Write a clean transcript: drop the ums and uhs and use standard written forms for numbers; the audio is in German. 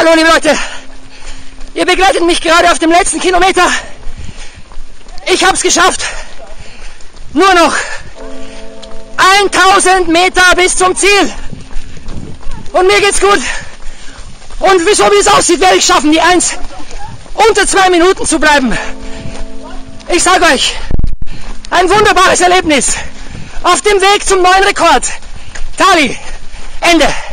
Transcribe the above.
Hallo liebe Leute, ihr begleitet mich gerade auf dem letzten Kilometer. Ich habe es geschafft. Nur noch 1000 Meter bis zum Ziel. Und mir geht's gut. Und so wie es aussieht, werde ich schaffen, die 1 unter 2 Minuten zu bleiben. Ich sage euch, ein wunderbares Erlebnis auf dem Weg zum neuen Rekord. Tali, Ende.